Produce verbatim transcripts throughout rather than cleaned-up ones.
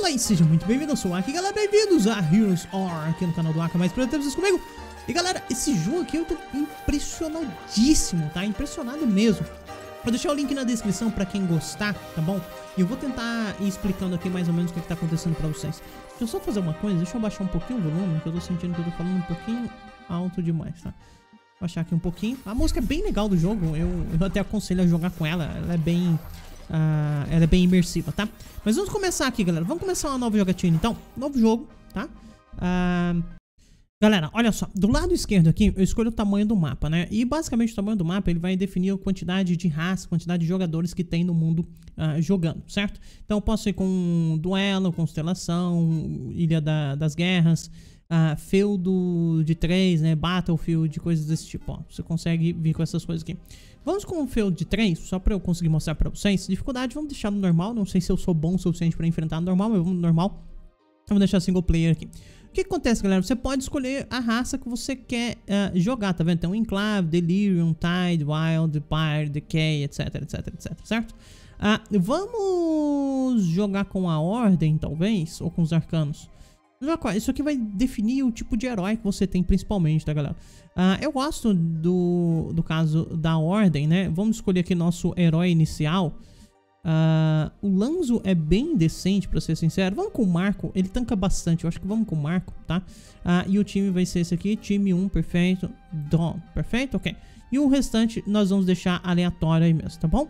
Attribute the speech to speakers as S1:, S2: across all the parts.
S1: Olá e sejam muito bem-vindos, eu sou o Aki, galera, bem-vindos a Heroes R aqui no canal do Aka, mais pra ter vocês comigo. E galera, esse jogo aqui eu tô impressionadíssimo, tá? Impressionado mesmo. Vou deixar o link na descrição pra quem gostar, tá bom? E eu vou tentar ir explicando aqui mais ou menos o que, que tá acontecendo pra vocês. Deixa eu só fazer uma coisa, deixa eu baixar um pouquinho o volume, que eu tô sentindo que eu tô falando um pouquinho alto demais, tá? Vou baixar aqui um pouquinho. A música é bem legal do jogo, eu, eu até aconselho a jogar com ela, ela é bem... Uh, ela é bem imersiva, tá? Mas vamos começar aqui, galera. Vamos começar uma nova jogatina, então. Novo jogo, tá? Uh, galera, olha só. Do lado esquerdo aqui, eu escolho o tamanho do mapa, né? E basicamente o tamanho do mapa, ele vai definir a quantidade de raça, quantidade de jogadores que tem no mundo uh, jogando, certo? Então eu posso ir com duelo, constelação, Ilha da, das Guerras, uh, feudo de três, né? Battlefield, coisas desse tipo, ó. Você consegue vir com essas coisas aqui. Vamos com o feudo de três, só pra eu conseguir mostrar pra vocês. Dificuldade, vamos deixar no normal. Não sei se eu sou bom o suficiente pra enfrentar no normal, mas vamos no normal. Vamos deixar single player aqui. O que acontece, galera? Você pode escolher a raça que você quer uh, jogar, tá vendo? Então, Enclave, Delirium, Tide, Wild, Pyre, Decay, etc, etc, etc, certo? Uh, vamos jogar com a Ordem, talvez? Ou com os Arcanos? Isso aqui vai definir o tipo de herói que você tem principalmente, tá, galera? Uh, eu gosto do, do caso da Ordem, né? Vamos escolher aqui nosso herói inicial. Uh, o Lanzo é bem decente, pra ser sincero. Vamos com o Marco, ele tanca bastante. Eu acho que vamos com o Marco, tá? Uh, e o time vai ser esse aqui, time um, perfeito. Dom, perfeito? Ok. E o restante nós vamos deixar aleatório aí mesmo, tá bom?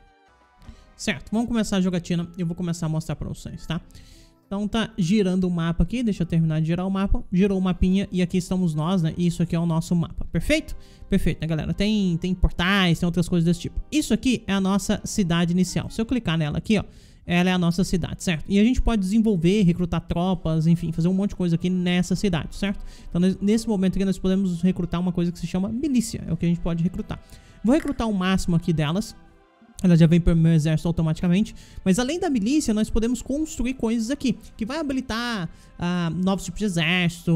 S1: Certo, vamos começar a jogatina. Eu vou começar a mostrar pra vocês, tá? Então tá girando o mapa aqui, deixa eu terminar de girar o mapa. Girou o mapinha e aqui estamos nós, né? E isso aqui é o nosso mapa, perfeito? Perfeito, né, galera? Tem, tem portais, tem outras coisas desse tipo. Isso aqui é a nossa cidade inicial. Se eu clicar nela aqui, ó, ela é a nossa cidade, certo? E a gente pode desenvolver, recrutar tropas, enfim, fazer um monte de coisa aqui nessa cidade, certo? Então nesse momento aqui nós podemos recrutar uma coisa que se chama milícia, é o que a gente pode recrutar. Vou recrutar o máximo aqui delas. Ela já vem para o meu exército automaticamente. Mas além da milícia, nós podemos construir coisas aqui que vai habilitar uh, novos tipos de exército,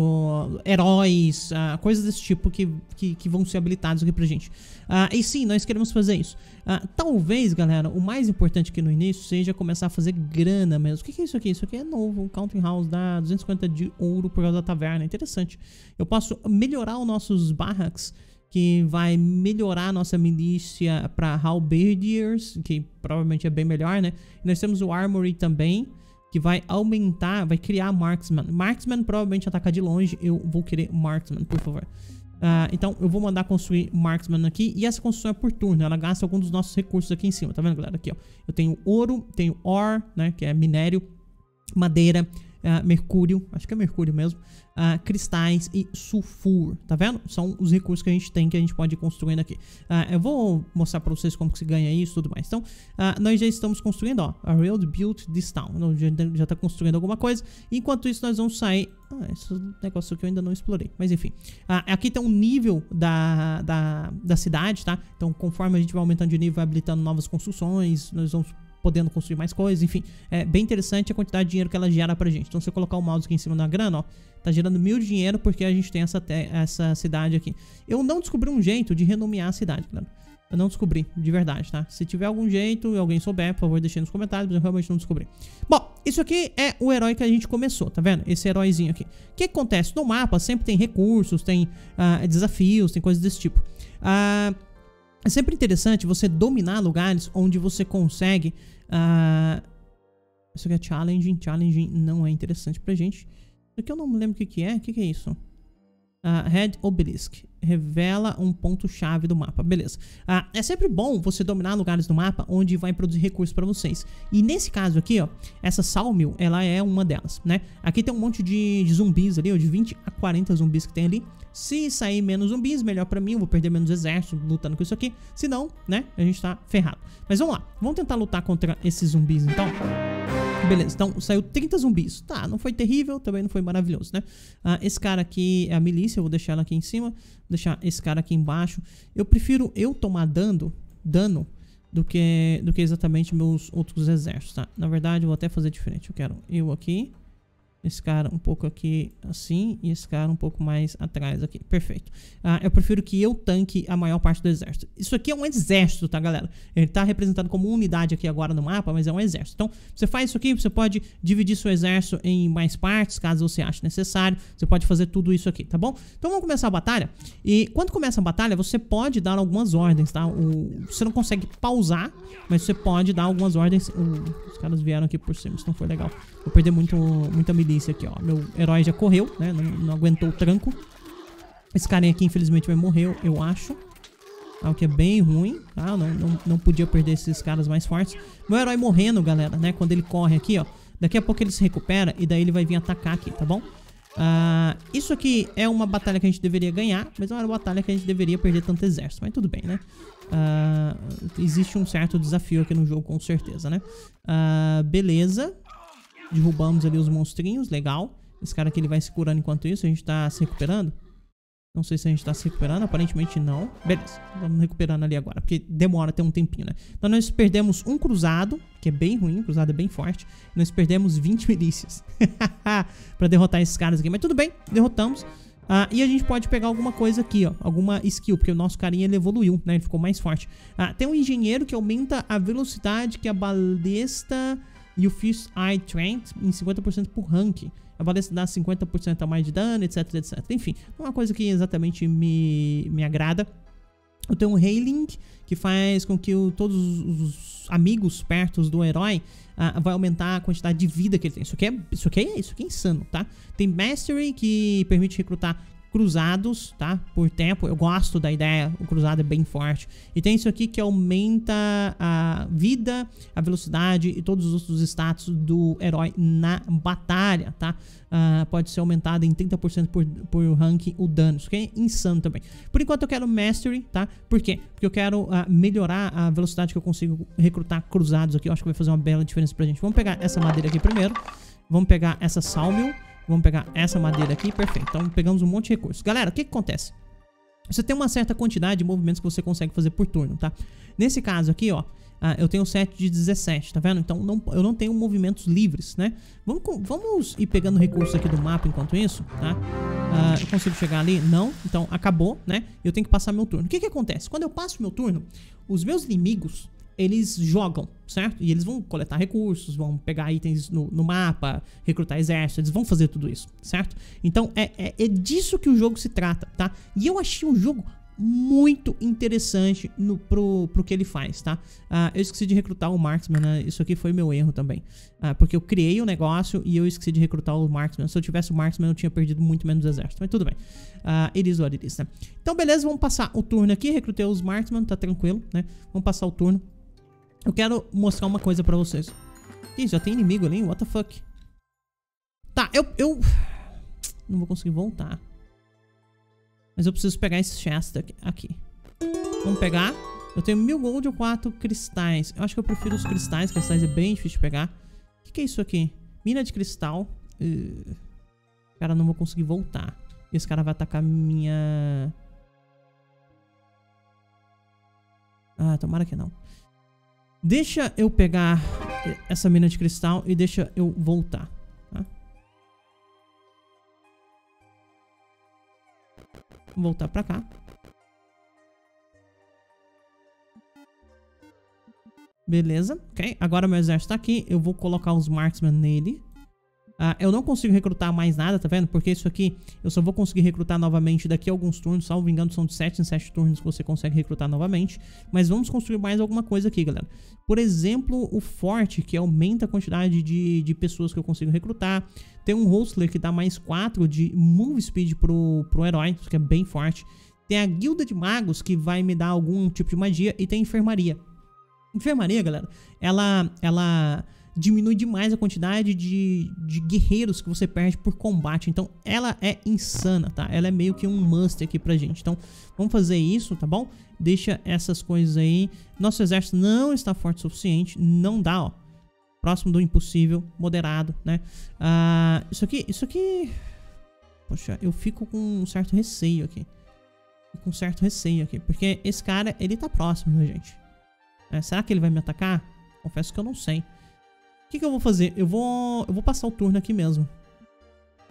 S1: heróis, uh, coisas desse tipo que, que, que vão ser habilitados aqui pra gente. Uh, e sim, nós queremos fazer isso. Uh, talvez, galera, o mais importante aqui no início seja começar a fazer grana mesmo. O que, que é isso aqui? Isso aqui é novo. O Counting House dá duzentos e cinquenta de ouro por causa da taverna. Interessante. Eu posso melhorar os nossos barracks, que vai melhorar a nossa milícia para Halberdiers, que provavelmente é bem melhor, né? E nós temos o Armory também, que vai aumentar, vai criar Marksman. Marksman provavelmente ataca de longe, eu vou querer Marksman, por favor. Uh, então eu vou mandar construir Marksman aqui, e essa construção é por turno, ela gasta alguns dos nossos recursos aqui em cima, tá vendo, galera? Aqui, ó, eu tenho ouro, tenho ore, né, que é minério, madeira, Uh, mercúrio, acho que é mercúrio mesmo, uh, cristais e sulfur, tá vendo? São os recursos que a gente tem, que a gente pode ir construindo aqui. Uh, eu vou mostrar pra vocês como que se ganha isso e tudo mais. Então, uh, nós já estamos construindo, ó, a Railed Built this town. Então, já, já tá construindo alguma coisa. Enquanto isso, nós vamos sair... Ah, esse negócio aqui eu ainda não explorei, mas enfim. Uh, aqui tem um nível da, da, da cidade, tá? Então, conforme a gente vai aumentando de nível, vai habilitando novas construções, nós vamos podendo construir mais coisas, enfim. É bem interessante a quantidade de dinheiro que ela gera pra gente. Então, se eu colocar o mouse aqui em cima da grana, ó, tá gerando mil de dinheiro porque a gente tem essa, essa cidade aqui. Eu não descobri um jeito de renomear a cidade, galera. Eu não descobri, de verdade, tá? Se tiver algum jeito e alguém souber, por favor, deixe nos comentários, mas eu realmente não descobri. Bom, isso aqui é o herói que a gente começou, tá vendo? Esse heróizinho aqui. O que acontece? No mapa sempre tem recursos, tem uh, desafios, tem coisas desse tipo. Ah... Uh, É sempre interessante você dominar lugares onde você consegue... Uh, isso aqui é challenging. Challenging não é interessante pra gente. Isso aqui eu não me lembro o que, que é. O que, que é isso? Uh, Red Obelisk. Revela um ponto-chave do mapa. Beleza. Uh, é sempre bom você dominar lugares do mapa onde vai produzir recursos pra vocês. E nesse caso aqui, ó, essa Sawmill, ela é uma delas, né? Aqui tem um monte de, de zumbis ali, ó, de vinte a quarenta zumbis que tem ali. Se sair menos zumbis, melhor pra mim, eu vou perder menos exército lutando com isso aqui. Se não, né, a gente tá ferrado. Mas vamos lá, vamos tentar lutar contra esses zumbis então. Beleza, então saiu trinta zumbis. Tá, não foi terrível, também não foi maravilhoso, né? Ah, esse cara aqui é a milícia, eu vou deixar ela aqui em cima. Vou deixar esse cara aqui embaixo. Eu prefiro eu tomar dano, dano do que, do que exatamente meus outros exércitos, tá? Na verdade, eu vou até fazer diferente. Eu quero eu aqui, Esse cara um pouco aqui assim e esse cara um pouco mais atrás aqui. Perfeito. Ah, eu prefiro que eu tanque a maior parte do exército. Isso aqui é um exército, tá, galera? Ele tá representado como unidade aqui agora no mapa, mas é um exército. Então, você faz isso aqui, você pode dividir seu exército em mais partes, caso você ache necessário. Você pode fazer tudo isso aqui, tá bom? Então, vamos começar a batalha. E quando começa a batalha, você pode dar algumas ordens, tá? O... Você não consegue pausar, mas você pode dar algumas ordens. O... Os caras vieram aqui por cima, isso não foi legal. Vou perder muito, muita milícia aqui, ó. Meu herói já correu, né? Não, não aguentou o tranco. Esse carinha aqui, infelizmente, vai morrer, eu acho. Ah, o que é bem ruim, tá? Não, não, não podia perder esses caras mais fortes. Meu herói morrendo, galera, né? Quando ele corre aqui, ó. Daqui a pouco ele se recupera e daí ele vai vir atacar aqui, tá bom? Uh, isso aqui é uma batalha que a gente deveria ganhar, mas não era uma batalha que a gente deveria perder tanto exército. Mas tudo bem, né? Uh, existe um certo desafio aqui no jogo, com certeza, né? Uh, beleza. Derrubamos ali os monstrinhos, legal. Esse cara aqui ele vai se curando enquanto isso. A gente tá se recuperando. Não sei se a gente tá se recuperando, aparentemente não. Beleza, vamos recuperando ali agora, porque demora até um tempinho, né? Então nós perdemos um cruzado, que é bem ruim, o cruzado é bem forte. Nós perdemos vinte milícias pra derrotar esses caras aqui, mas tudo bem, derrotamos. Ah, e a gente pode pegar alguma coisa aqui, ó, alguma skill, porque o nosso carinha ele evoluiu, né? Ele ficou mais forte. Ah, tem um engenheiro que aumenta a velocidade que a balesta e o Fist Eye Strength em cinquenta por cento por rank. A balesta dá cinquenta por cento a mais de dano, etc, etc. Enfim, não é uma coisa que exatamente me, me agrada. Eu tenho um Hailing, que faz com que o, todos os amigos perto do herói uh, vai aumentar a quantidade de vida que ele tem. Isso aqui é, isso aqui é, isso aqui é insano, tá? Tem Mastery, que permite recrutar cruzados, tá? Por tempo. Eu gosto da ideia. O cruzado é bem forte. E tem isso aqui que aumenta a vida, a velocidade e todos os outros status do herói na batalha, tá? Uh, pode ser aumentado em trinta por cento por, por rank o dano. Isso aqui é insano também. Por enquanto eu quero Mastery, tá? Por quê? Porque eu quero uh, melhorar a velocidade que eu consigo recrutar cruzados aqui. Eu acho que vai fazer uma bela diferença pra gente. Vamos pegar essa madeira aqui primeiro. Vamos pegar essa Sawmill. Vamos pegar essa madeira aqui, perfeito. Então pegamos um monte de recursos. Galera, o que que acontece? Você tem uma certa quantidade de movimentos que você consegue fazer por turno, tá? Nesse caso aqui, ó, uh, eu tenho sete de dezessete, tá vendo? Então não, eu não tenho movimentos livres, né? Vamos, vamos ir pegando recursos aqui do mapa enquanto isso, tá? Uh, eu consigo chegar ali? Não. Então acabou, né? Eu tenho que passar meu turno. O que que acontece? Quando eu passo meu turno, os meus inimigos, eles jogam, certo? E eles vão coletar recursos, vão pegar itens no, no mapa, recrutar exército, eles vão fazer tudo isso, certo? Então é, é, é disso que o jogo se trata, tá? E eu achei um jogo muito interessante no, pro, pro que ele faz, tá? Uh, eu esqueci de recrutar o Marksman, né? Isso aqui foi meu erro também. Uh, porque eu criei o negócio e eu esqueci de recrutar o Marksman. Se eu tivesse o Marksman, eu tinha perdido muito menos exército. Mas tudo bem. Uh, it is what it is, né? Então, beleza, vamos passar o turno aqui. Recrutei os Marksman, tá tranquilo, né? Vamos passar o turno. Eu quero mostrar uma coisa pra vocês. Ih, já tem inimigo ali? What the fuck? Tá, eu... eu... Não vou conseguir voltar. Mas eu preciso pegar esse chest aqui. Vamos pegar. Eu tenho mil gold ou quatro cristais. Eu acho que eu prefiro os cristais. Cristais é bem difícil de pegar. O que, que é isso aqui? Mina de cristal. Uh... Cara, não vou conseguir voltar. Esse cara vai atacar minha... Ah, tomara que não. Deixa eu pegar essa mina de cristal e deixa eu voltar, tá? Vou voltar pra cá. Beleza, ok. Agora meu exército tá aqui. Eu vou colocar os marksmen nele. Uh, eu não consigo recrutar mais nada, tá vendo? Porque isso aqui eu só vou conseguir recrutar novamente daqui a alguns turnos. Salvo engano, são de sete em sete turnos que você consegue recrutar novamente. Mas vamos construir mais alguma coisa aqui, galera. Por exemplo, o forte, que aumenta a quantidade de, de pessoas que eu consigo recrutar. Tem um Hostler que dá mais quatro de move speed pro, pro herói, isso que é bem forte. Tem a guilda de magos, que vai me dar algum tipo de magia. E tem a enfermaria. Enfermaria, galera, ela... ela diminui demais a quantidade de, de guerreiros que você perde por combate. Então ela é insana, tá? Ela é meio que um must aqui pra gente. Então vamos fazer isso, tá bom? Deixa essas coisas aí. Nosso exército não está forte o suficiente. Não dá, ó. Próximo do impossível, moderado, né? Ah, isso aqui, isso aqui... Poxa, eu fico com um certo receio aqui. Fico com um certo receio aqui. Porque esse cara, ele tá próximo da gente. É, será que ele vai me atacar? Confesso que eu não sei. O que, que eu vou fazer? Eu vou, eu vou passar o turno aqui mesmo.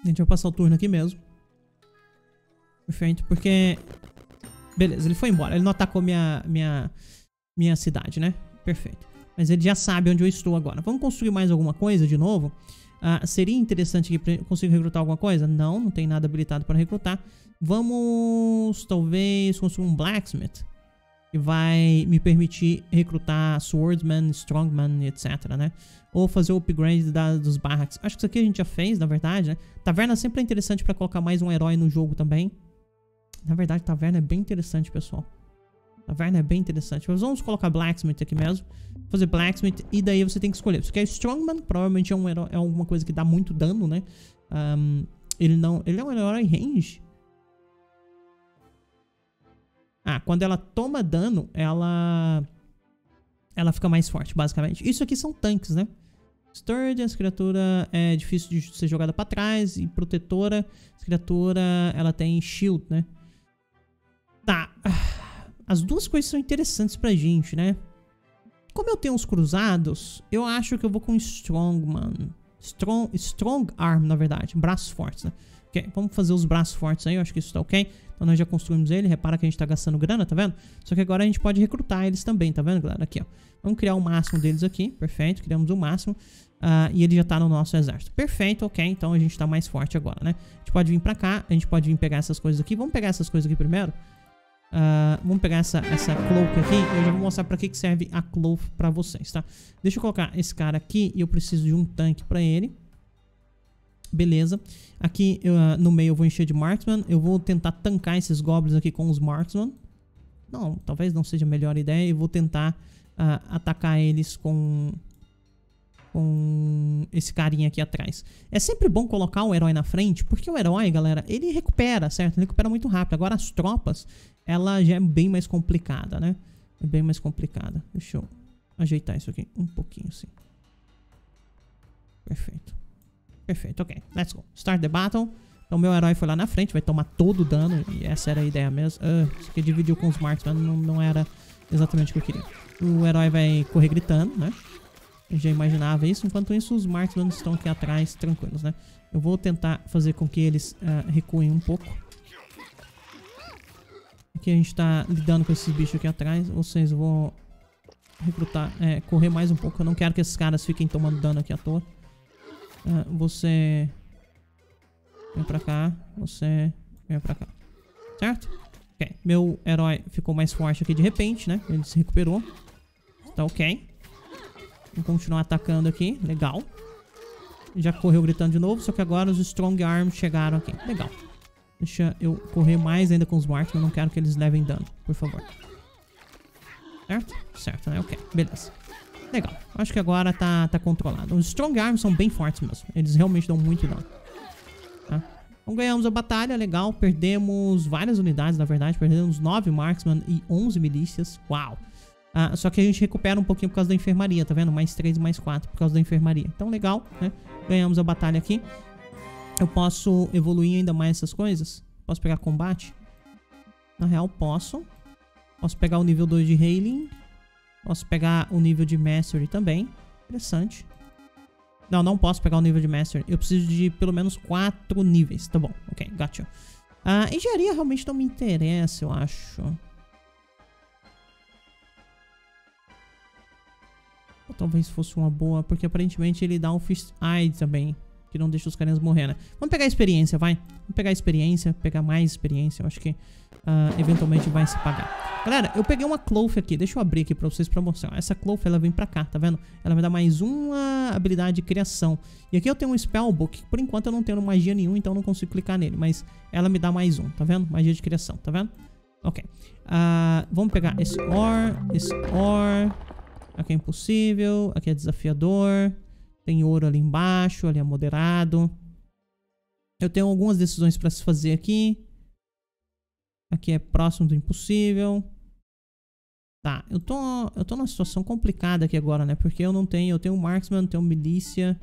S1: A gente vai passar o turno aqui mesmo. Perfeito, porque... Beleza, ele foi embora. Ele não atacou minha, minha, minha cidade, né? Perfeito. Mas ele já sabe onde eu estou agora. Vamos construir mais alguma coisa de novo? Uh, seria interessante aqui, conseguir recrutar alguma coisa? Não, não tem nada habilitado para recrutar. Vamos, talvez, construir um blacksmith. Que vai me permitir recrutar swordsman, strongman, etc, né? Ou fazer o upgrade da, dos barracks. Acho que isso aqui a gente já fez, na verdade, né? Taverna sempre é interessante para colocar mais um herói no jogo também. Na verdade, taverna é bem interessante, pessoal. Taverna é bem interessante. Mas vamos colocar blacksmith aqui mesmo. Fazer blacksmith e daí você tem que escolher. Você quer strongman, provavelmente é, um herói, é alguma coisa que dá muito dano, né? Um, ele não... Ele é um herói range. Ah, quando ela toma dano, ela... Ela fica mais forte, basicamente. Isso aqui são tanques, né? Sturdy, essa criatura é difícil de ser jogada pra trás. E protetora, essa criatura, ela tem shield, né? Tá. As duas coisas são interessantes pra gente, né? Como eu tenho os cruzados, eu acho que eu vou com Strongman. Strong, strong Arm, na verdade. Braços fortes, né? Ok, vamos fazer os braços fortes aí, eu acho que isso tá ok. Então nós já construímos ele, repara que a gente tá gastando grana, tá vendo? Só que agora a gente pode recrutar eles também, tá vendo, galera? Aqui, ó. Vamos criar o máximo deles aqui, perfeito, criamos o máximo. Uh, e ele já tá no nosso exército. Perfeito, ok, então a gente tá mais forte agora, né? A gente pode vir pra cá, a gente pode vir pegar essas coisas aqui. Vamos pegar essas coisas aqui primeiro. Uh, vamos pegar essa, essa cloak aqui. Eu já vou mostrar pra que, que serve a cloak pra vocês, tá? Deixa eu colocar esse cara aqui e eu preciso de um tanque pra ele. Beleza. Aqui eu, uh, no meio eu vou encher de marksman. Eu vou tentar tancar esses goblins aqui com os marksman. Não, talvez não seja a melhor ideia. Eu vou tentar uh, atacar eles com... com esse carinha aqui atrás. É sempre bom colocar o herói na frente, porque o herói, galera, ele recupera, certo? Ele recupera muito rápido. Agora as tropas, ela já é bem mais complicada, né? É bem mais complicada. Deixa eu ajeitar isso aqui um pouquinho assim. Perfeito. Perfeito, ok. Let's go. Start the battle. Então meu herói foi lá na frente, vai tomar todo o dano. E essa era a ideia mesmo. Uh, isso aqui dividiu com os marksmen, não, não era exatamente o que eu queria. O herói vai correr gritando, né? Eu já imaginava isso. Enquanto isso, os marksmen estão aqui atrás, tranquilos, né? Eu vou tentar fazer com que eles uh, recuem um pouco. Aqui a gente tá lidando com esses bichos aqui atrás. Vocês vão recrutar, é, correr mais um pouco. Eu não quero que esses caras fiquem tomando dano aqui à toa. Uh, você vem pra cá. Você vem pra cá. Certo? Ok. Meu herói ficou mais forte aqui de repente, né? Ele se recuperou. Tá ok. Vamos continuar atacando aqui. Legal. Já correu gritando de novo. Só que agora os Strong Arms chegaram aqui. Legal. Deixa eu correr mais ainda com os Marks. Mas não quero que eles levem dano. Por favor. Certo? Certo, né? Ok. Beleza. Legal. Acho que agora tá, tá controlado. Os Strong Arms são bem fortes mesmo. Eles realmente dão muito dano. Tá? Então ganhamos a batalha. Legal. Perdemos várias unidades, na verdade. Perdemos nove Marksman e onze milícias. Uau. Ah, só que a gente recupera um pouquinho por causa da enfermaria, tá vendo? Mais três e mais quatro por causa da enfermaria. Então, legal, né? Ganhamos a batalha aqui. Eu posso evoluir ainda mais essas coisas? Posso pegar combate? Na real, posso. Posso pegar o nível dois de Hailing. Posso pegar o nível de Mastery também. Interessante. Não, não posso pegar o nível de Mastery. Eu preciso de pelo menos quatro níveis. Tá bom, ok, gotcha. A ah, engenharia realmente não me interessa, eu acho. Ou talvez fosse uma boa, porque aparentemente ele dá um Fist Eye também, que não deixa os carinhas morrer, né? Vamos pegar a experiência, vai. Vamos pegar a experiência, pegar mais experiência. Eu acho que uh, eventualmente vai se pagar. Galera, eu peguei uma Cloth aqui. Deixa eu abrir aqui pra vocês pra mostrar. Essa Cloth, ela vem pra cá, tá vendo? Ela vai dar mais uma habilidade de criação. E aqui eu tenho um Spellbook. Por enquanto eu não tenho magia nenhuma, então eu não consigo clicar nele. Mas ela me dá mais um, tá vendo? Magia de criação, tá vendo? Ok. Uh, vamos pegar esse Or, esse Or. Aqui é impossível. Aqui é desafiador. Tem ouro ali embaixo. Ali é moderado. Eu tenho algumas decisões pra se fazer aqui. Aqui é próximo do impossível. Tá, eu tô, eu tô numa situação complicada aqui agora, né? Porque eu não tenho, eu tenho Marksman, tenho milícia.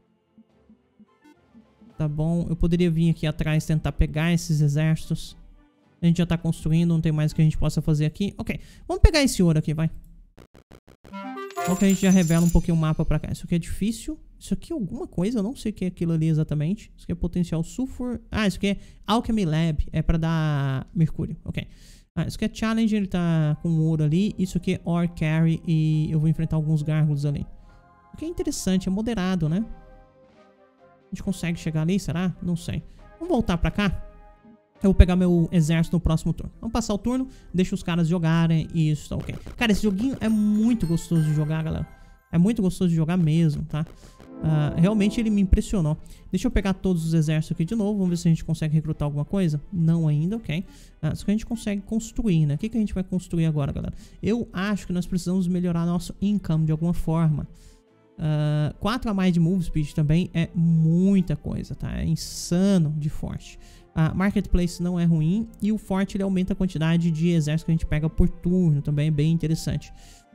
S1: Tá bom, eu poderia vir aqui atrás tentar pegar esses exércitos. A gente já tá construindo, não tem mais o que a gente possa fazer aqui. Ok, vamos pegar esse ouro aqui, vai. Bom que a gente já revela um pouquinho o mapa pra cá. Isso aqui é difícil. Isso aqui é alguma coisa, eu não sei o que é aquilo ali exatamente. Isso aqui é potencial sulfur. Ah, isso aqui é Alchemy Lab, é pra dar mercúrio, ok. Ah, isso aqui é challenge, ele tá com ouro ali. Isso aqui é ore carry e eu vou enfrentar alguns gárgulos ali. O que é interessante, é moderado, né? A gente consegue chegar ali, será? Não sei. Vamos voltar pra cá. Eu vou pegar meu exército no próximo turno. Vamos passar o turno, deixa os caras jogarem e isso tá ok. Cara, esse joguinho é muito gostoso de jogar, galera. É muito gostoso de jogar mesmo, tá? Uh, realmente ele me impressionou. Deixa eu pegar todos os exércitos aqui de novo. Vamos ver se a gente consegue recrutar alguma coisa. Não ainda, ok. Uh, só que a gente consegue construir, né? O que, que a gente vai construir agora, galera? Eu acho que nós precisamos melhorar nosso income de alguma forma. Uh, quatro a mais de move speed também é muita coisa, tá? É insano de forte. A uh, Marketplace não é ruim. E o forte ele aumenta a quantidade de exércitos que a gente pega por turno. Também é bem interessante.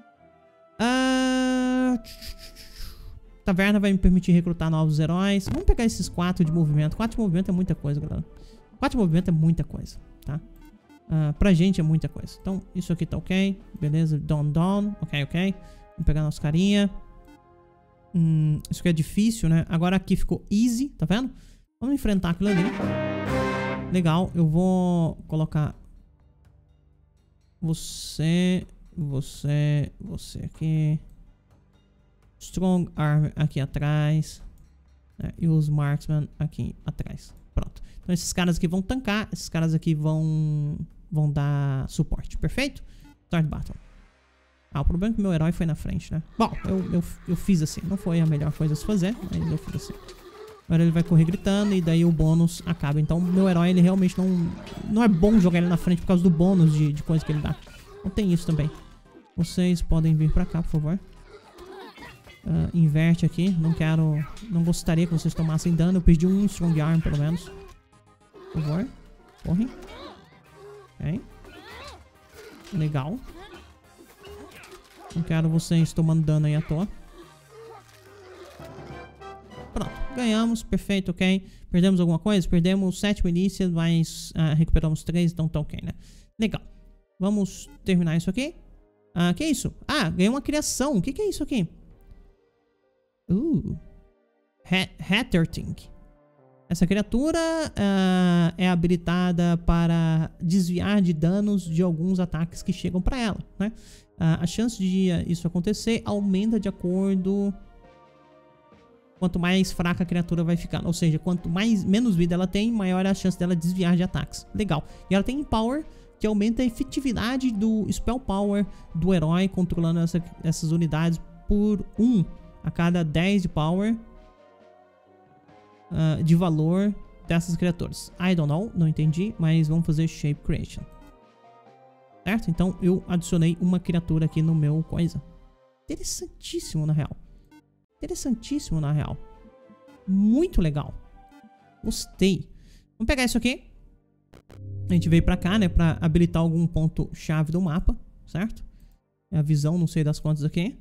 S1: Uh... Taverna vai me permitir recrutar novos heróis. Vamos pegar esses quatro de movimento. quatro de movimento é muita coisa, galera. quatro de movimento é muita coisa, tá? Uh, pra gente é muita coisa. Então, isso aqui tá ok. Beleza, Don Don. Ok, ok. Vamos pegar nosso carinha. Hum, isso aqui é difícil, né? Agora aqui ficou easy, tá vendo? Vamos enfrentar aquilo ali. Legal, eu vou colocar você, você, você aqui. Strong Arm aqui atrás, né? E os Marksman aqui atrás. Pronto. Então esses caras aqui vão tancar, esses caras aqui vão vão dar suporte. Perfeito? Start Battle. Ah, o problema é que meu herói foi na frente, né? Bom, eu, eu, eu fiz assim. Não foi a melhor coisa a se fazer, mas eu fiz assim. Agora ele vai correr gritando e daí o bônus acaba. Então meu herói, ele realmente não... Não é bom jogar ele na frente por causa do bônus de, de coisa que ele dá. Então tem isso também. Vocês podem vir pra cá, por favor. Uh, inverte aqui. Não quero... Não gostaria que vocês tomassem dano. Eu perdi um Strong Arm, pelo menos. Por favor. Corre. Ok. Legal. Não quero vocês tomando dano aí à toa. Pronto. Ganhamos. Perfeito, ok. Perdemos alguma coisa? Perdemos sete milícias, mas uh, recuperamos três, então tá ok, né? Legal. Vamos terminar isso aqui. Ah, uh, que é isso? Ah, ganhei uma criação. O que que é isso aqui? Uh. Hatterting. Essa criatura uh, é habilitada para desviar de danos de alguns ataques que chegam para ela, né? Uh, a chance de isso acontecer aumenta de acordo... Quanto mais fraca a criatura vai ficar. Ou seja, quanto mais, menos vida ela tem, maior é a chance dela desviar de ataques. Legal. E ela tem Power, que aumenta a efetividade do Spell Power do herói, controlando essa, essas unidades por um a cada dez de Power uh, de valor dessas criaturas. I don't know, não entendi, mas vamos fazer Shape Creation. Certo? Então eu adicionei uma criatura aqui no meu coisa. Interessantíssimo, na real. Interessantíssimo, na real. Muito legal. Gostei. Vamos pegar isso aqui. A gente veio pra cá, né? Pra habilitar algum ponto chave do mapa. Certo? É a visão, não sei das quantas aqui.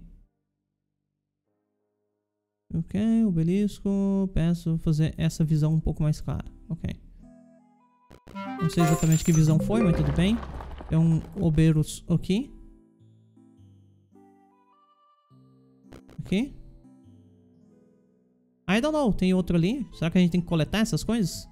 S1: Ok, obelisco. Peço fazer essa visão um pouco mais clara. Ok. Não sei exatamente que visão foi, mas tudo bem. É um Oberus aqui. Aqui. I don't know, tem outro ali. Será que a gente tem que coletar essas coisas?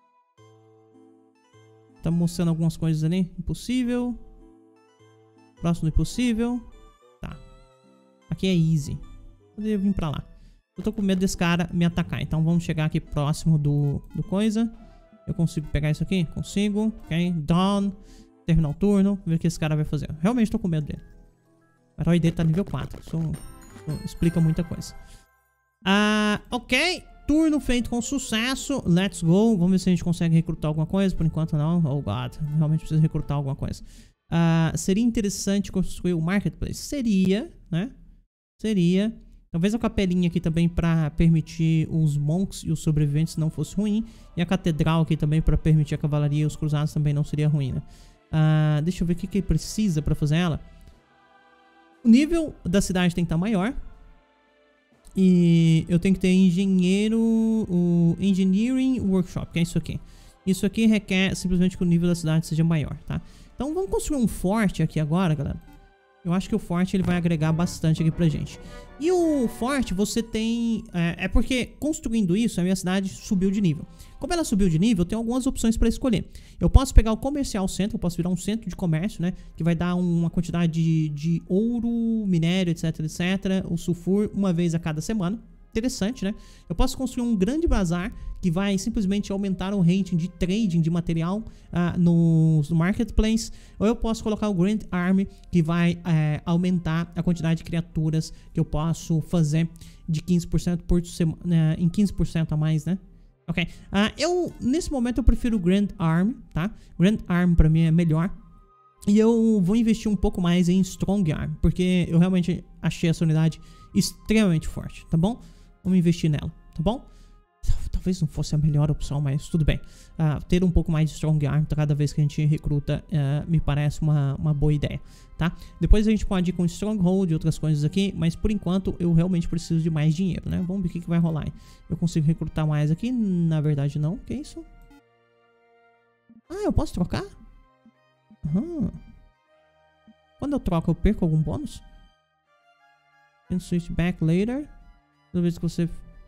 S1: Tá mostrando algumas coisas ali. Impossível. Próximo do impossível. Tá. Aqui é easy. Poderia vir pra lá. Eu tô com medo desse cara me atacar. Então vamos chegar aqui próximo do, do coisa. Eu consigo pegar isso aqui? Consigo. Ok. Dawn. Terminar o turno. Ver o que esse cara vai fazer. Realmente tô com medo dele. O herói dele tá nível quatro. Isso, isso explica muita coisa. Ah, ok. Turno feito com sucesso. Let's go. Vamos ver se a gente consegue recrutar alguma coisa. Por enquanto não. Oh god. Realmente precisa recrutar alguma coisa. Ah, seria interessante construir o Marketplace. Seria, né? Seria. Talvez a capelinha aqui também para permitir os monks e os sobreviventes não fosse ruim. E a catedral aqui também para permitir a cavalaria e os cruzados também não seria ruim, né? Ah, deixa eu ver o que, que precisa para fazer ela. O nível da cidade tem que estar maior. E eu tenho que ter engenheiro, o Engineering Workshop, que é isso aqui. Isso aqui requer simplesmente que o nível da cidade seja maior, tá? Então vamos construir um forte aqui agora, galera. Eu acho que o forte ele vai agregar bastante aqui pra gente. E o forte você tem... É, é porque construindo isso a minha cidade subiu de nível. Como ela subiu de nível, eu tenho algumas opções para escolher. Eu posso pegar o comercial centro, eu posso virar um centro de comércio, né? Que vai dar uma quantidade de, de ouro, minério, etc, etcétera. O sulfur uma vez a cada semana. Interessante, né? Eu posso construir um grande bazar que vai simplesmente aumentar o rating de trading de material uh, no, no marketplace. Ou eu posso colocar o Grand Army que vai uh, aumentar a quantidade de criaturas que eu posso fazer de quinze por cento por semana, uh, em quinze por cento a mais, né? Ok. Uh, eu, nesse momento, eu prefiro o Grand Army, tá? Grand Army pra mim é melhor. E eu vou investir um pouco mais em Strong Arm, porque eu realmente achei essa unidade extremamente forte, tá bom? Vamos investir nela, tá bom? Talvez não fosse a melhor opção, mas tudo bem. Uh, ter um pouco mais de Strong Arm cada vez que a gente recruta uh, me parece uma, uma boa ideia, tá? Depois a gente pode ir com Stronghold e outras coisas aqui, mas por enquanto eu realmente preciso de mais dinheiro, né? Vamos ver o que, que vai rolar. Eu consigo recrutar mais aqui? Na verdade não. Que isso? Ah, eu posso trocar? Uhum. Quando eu troco eu perco algum bônus? Can switch back later. Toda vez que você...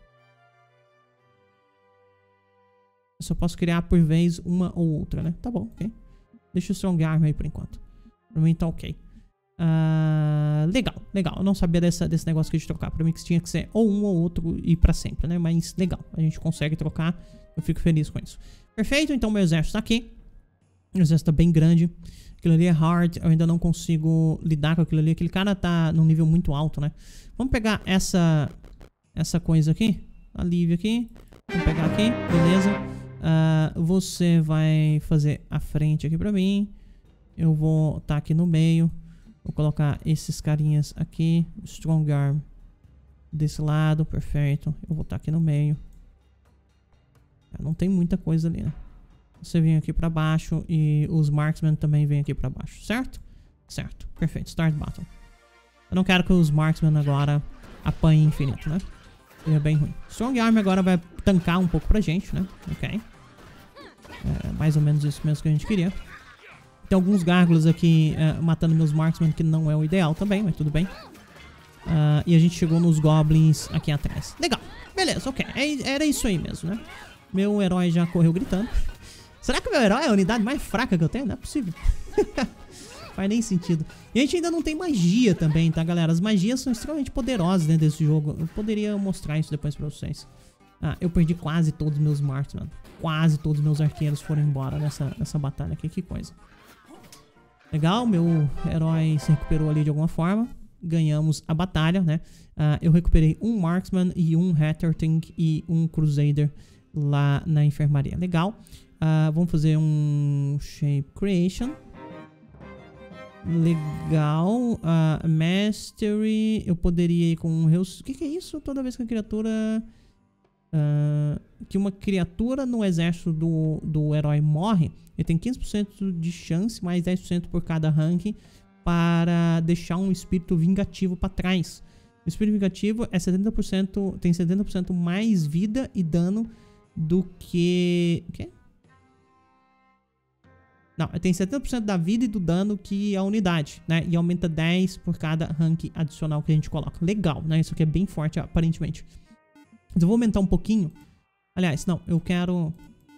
S1: Eu só posso criar por vez uma ou outra, né? Tá bom, ok. Deixa o Strong Arm aí por enquanto. Pra mim tá ok. Uh, legal, legal. Eu não sabia dessa, desse negócio aqui de trocar. Pra mim que tinha que ser ou um ou outro e pra sempre, né? Mas legal, a gente consegue trocar. Eu fico feliz com isso. Perfeito, então meu exército tá aqui. O exército tá bem grande. Aquilo ali é hard, eu ainda não consigo lidar com aquilo ali. Aquele cara tá num nível muito alto, né? Vamos pegar essa... Essa coisa aqui, alívio aqui. Vamos pegar aqui, beleza. Uh, você vai fazer a frente aqui pra mim. Eu vou estar tá aqui no meio. Vou colocar esses carinhas aqui. Strong Arm desse lado, perfeito. Eu vou estar tá aqui no meio. Não tem muita coisa ali, né? Você vem aqui pra baixo e os Marksmen também vêm aqui pra baixo, certo? Certo, perfeito. Start Battle. Eu não quero que os Marksmen agora apanhem infinito, né? É bem ruim. Strong Arm agora vai tancar um pouco pra gente, né? Ok. É mais ou menos isso mesmo que a gente queria. Tem alguns gárgulas aqui uh, matando meus marksmen, que não é o ideal também, mas tudo bem. Uh, e a gente chegou nos goblins aqui atrás. Legal. Beleza, ok. É, era isso aí mesmo, né? Meu herói já correu gritando. Será que o meu herói é a unidade mais fraca que eu tenho? Não é possível. Faz nem sentido. E a gente ainda não tem magia também, tá, galera? As magias são extremamente poderosas dentro desse jogo. Eu poderia mostrar isso depois pra vocês. Ah, eu perdi quase todos os meus marksmen. Quase todos os meus arqueiros foram embora nessa, nessa batalha aqui. Que coisa. Legal, meu herói se recuperou ali de alguma forma. Ganhamos a batalha, né? Ah, eu recuperei um marksman e um Hatterting e um Crusader lá na enfermaria. Legal. Ah, vamos fazer um Shape Creation. Legal. Uh, Mastery. Eu poderia ir com um... O que, que é isso? Toda vez que a criatura... Uh, que uma criatura no exército do, do herói morre, ele tem quinze por cento de chance, mais dez por cento por cada rank, para deixar um espírito vingativo para trás. O espírito vingativo é setenta por cento, tem setenta por cento mais vida e dano do que... O quê? Não, tem setenta por cento da vida e do dano que a unidade, né? E aumenta dez por cada rank adicional que a gente coloca. Legal, né? Isso aqui é bem forte, aparentemente. Mas eu vou aumentar um pouquinho. Aliás, não, eu quero...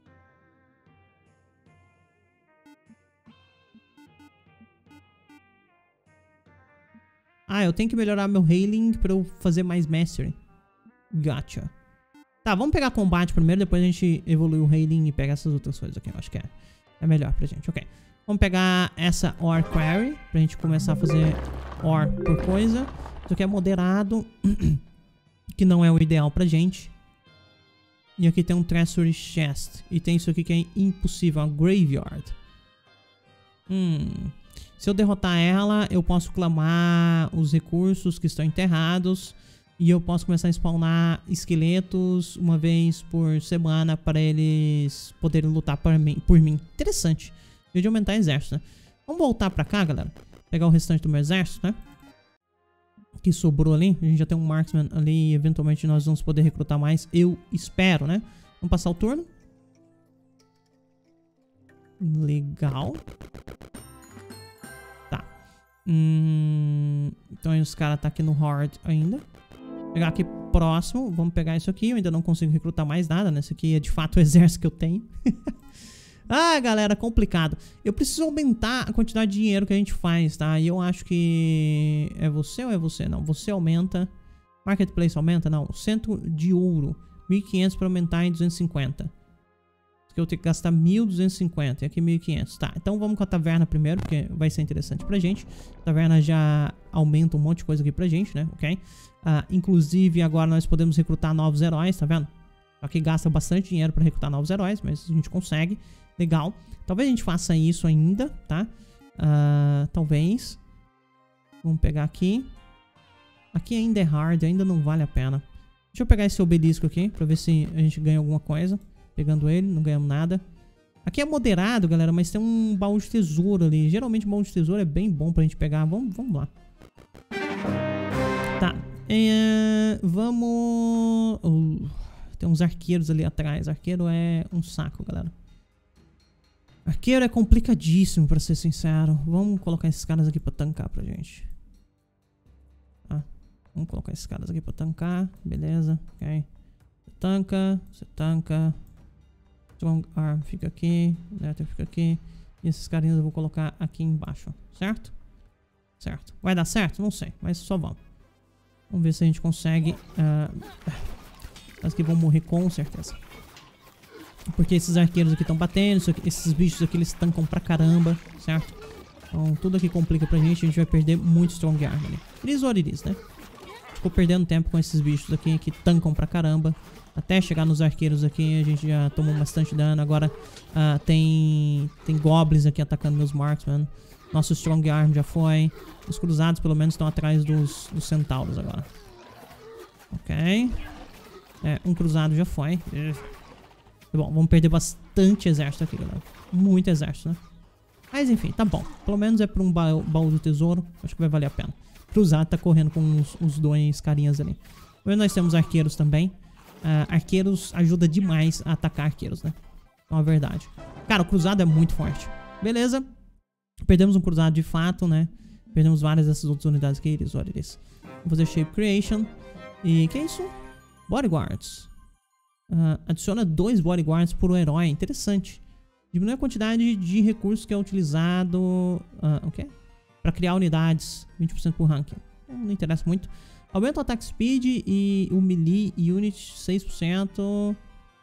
S1: Ah, eu tenho que melhorar meu Hailing pra eu fazer mais Mastery. Gotcha. Tá, vamos pegar combate primeiro, depois a gente evolui o Hailing e pega essas outras coisas aqui. Eu acho que é, é melhor pra gente, ok. Vamos pegar essa Ore Quarry pra gente começar a fazer Ore por coisa. Isso aqui é moderado, que não é o ideal pra gente. E aqui tem um Treasury Chest. E tem isso aqui que é impossível, uma Graveyard. Hum... Se eu derrotar ela, eu posso clamar os recursos que estão enterrados. E eu posso começar a spawnar esqueletos uma vez por semana para eles poderem lutar por mim. Por mim. Interessante. Devia de aumentar o exército, né? Vamos voltar pra cá, galera. Pegar o restante do meu exército, né? Que sobrou ali. A gente já tem um marksman ali e eventualmente nós vamos poder recrutar mais. Eu espero, né? Vamos passar o turno. Legal. Hum, então os caras tá aqui no hard ainda. Pegar aqui próximo. Vamos pegar isso aqui. Eu ainda não consigo recrutar mais nada, né? Esse aqui é de fato o exército que eu tenho. Ah, galera, complicado. Eu preciso aumentar a quantidade de dinheiro que a gente faz, tá? E eu acho que... É você ou é você? Não, você aumenta. Marketplace aumenta? Não. Centro de ouro. mil e quinhentos para aumentar em duzentos e cinquenta. Que eu tenho que gastar mil duzentos e cinquenta. E aqui mil e quinhentos. Tá, então vamos com a taverna primeiro, porque vai ser interessante pra gente. A taverna já aumenta um monte de coisa aqui pra gente, né? Ok? Ah, inclusive, agora nós podemos recrutar novos heróis, tá vendo? Aqui gasta bastante dinheiro pra recrutar novos heróis, mas a gente consegue. Legal. Talvez a gente faça isso ainda, tá? Uh, talvez. Vamos pegar aqui. Aqui ainda é hard, ainda não vale a pena. Deixa eu pegar esse obelisco aqui, pra ver se a gente ganha alguma coisa. Pegando ele, não ganhamos nada. Aqui é moderado, galera, mas tem um baú de tesouro ali. Geralmente o baú de tesouro é bem bom pra gente pegar. Vamos, vamos lá. Tá. É, vamos... Uh, tem uns arqueiros ali atrás. Arqueiro é um saco, galera. Arqueiro é complicadíssimo, pra ser sincero. Vamos colocar esses caras aqui pra tancar pra gente. Tá. Vamos colocar esses caras aqui pra tancar. Beleza, ok. Você tanca, você tanca. Strong Arm fica aqui. Letter fica aqui. E esses carinhas eu vou colocar aqui embaixo, certo? Certo. Vai dar certo? Não sei, mas só vamos. Vamos ver se a gente consegue. Uh... As que vão morrer com certeza. Porque esses arqueiros aqui estão batendo, aqui, esses bichos aqui eles tancam pra caramba, certo? Então tudo aqui complica pra gente, a gente vai perder muito Strong Arm ali. Iris or Iris, né? Ficou perdendo tempo com esses bichos aqui que tancam pra caramba. Até chegar nos arqueiros aqui, a gente já tomou bastante dano. Agora uh, tem, tem goblins aqui atacando meus marksmen. Nosso Strong Arm já foi. Os cruzados pelo menos estão atrás dos, dos centauros agora. Ok. É, um cruzado já foi. Bom, vamos perder bastante exército aqui, galera. Muito exército, né? Mas enfim, tá bom. Pelo menos é pra um baú, baú do tesouro. Acho que vai valer a pena. Cruzado tá correndo com os, os dois carinhas ali. Mas nós temos arqueiros também. Uh, arqueiros ajuda demais a atacar arqueiros, né? É uma verdade. Cara, o cruzado é muito forte. Beleza. Perdemos um cruzado de fato, né? Perdemos várias dessas outras unidades aqui. Eles, olha eles. Vamos fazer Shape Creation. E que é isso? Bodyguards. Uh, adiciona dois bodyguards por um herói. Interessante. Diminui a quantidade de recursos que é utilizado. Uh, o quê? Para criar unidades. vinte por cento por ranking. Não, não interessa muito. Aumenta o attack speed e o melee unit seis por cento.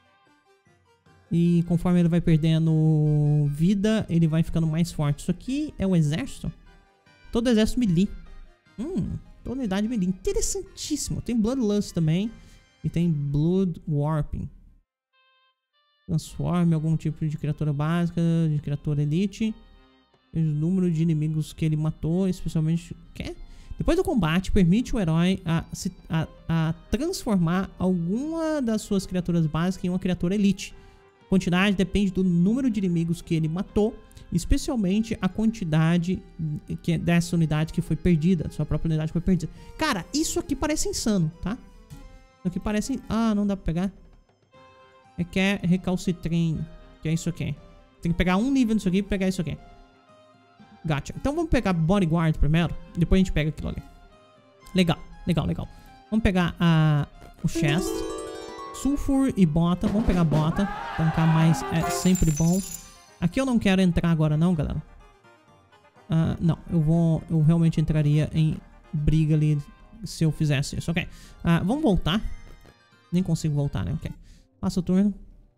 S1: E conforme ele vai perdendo vida, ele vai ficando mais forte. Isso aqui é o exército? Todo exército melee. Hum, toda unidade melee. Interessantíssimo. Tem Bloodlust também. E tem Blood Warping. Transforme algum tipo de criatura básica, de criatura elite. O número de inimigos que ele matou, especialmente... Quê? Depois do combate, permite o herói a, a, a transformar alguma das suas criaturas básicas em uma criatura elite. A quantidade depende do número de inimigos que ele matou, especialmente a quantidade que, dessa unidade que foi perdida, sua própria unidade foi perdida. Cara, isso aqui parece insano, tá? Isso aqui parece... Ah, não dá pra pegar. Requer recalcitrine, que é isso aqui. Tem que pegar um nível disso aqui e pegar isso aqui. Gotcha. Então vamos pegar Bodyguard primeiro. Depois a gente pega aquilo ali. Legal, legal, legal. Vamos pegar a, o Chest. Sulfur e Bota. Vamos pegar Bota. Tancar mais é sempre bom. Aqui eu não quero entrar agora não, galera. Uh, não, eu vou... Eu realmente entraria em briga ali se eu fizesse isso. Ok. Uh, vamos voltar. Nem consigo voltar, né? Ok. Passa o turno.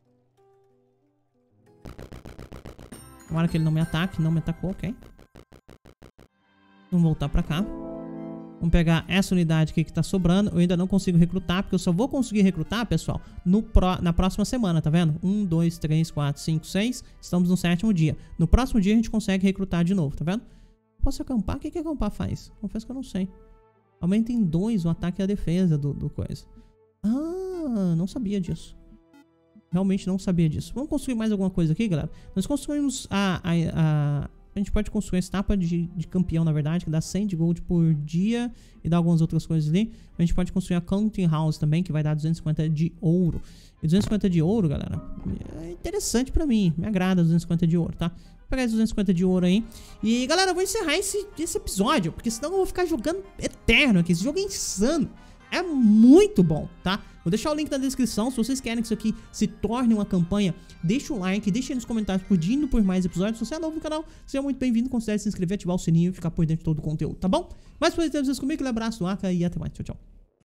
S1: Tomara que ele não me ataque. Não me atacou, ok. Vamos voltar pra cá. Vamos pegar essa unidade aqui que tá sobrando. Eu ainda não consigo recrutar, porque eu só vou conseguir recrutar, pessoal, no pro, na próxima semana, tá vendo? um, dois, três, quatro, cinco, seis. Estamos no sétimo dia. No próximo dia a gente consegue recrutar de novo, tá vendo? Posso acampar? O que que acampar faz? Confesso que eu não sei. Aumenta em dois o ataque e a defesa do, do coisa. Ah, não sabia disso. Realmente não sabia disso. Vamos construir mais alguma coisa aqui, galera? Nós construímos a... a, a A gente pode construir essa etapa de, de campeão, na verdade, que dá cem de gold por dia e dá algumas outras coisas ali. A gente pode construir a Counting House também, que vai dar duzentos e cinquenta de ouro. E duzentos e cinquenta de ouro, galera, é interessante pra mim. Me agrada duzentos e cinquenta de ouro, tá? Vou pegar esses duzentos e cinquenta de ouro aí. E, galera, eu vou encerrar esse, esse episódio, porque senão eu vou ficar jogando eterno aqui. Esse jogo é insano. é muito bom, tá? Vou deixar o link na descrição. Se vocês querem que isso aqui se torne uma campanha, deixa o like, deixa aí nos comentários pedindo por mais episódios. Se você é novo no canal, seja muito bem-vindo. Considere se inscrever, ativar o sininho e ficar por dentro de todo o conteúdo, tá bom? Mais por aí, vocês comigo, um abraço, Aka, e até mais. Tchau, tchau.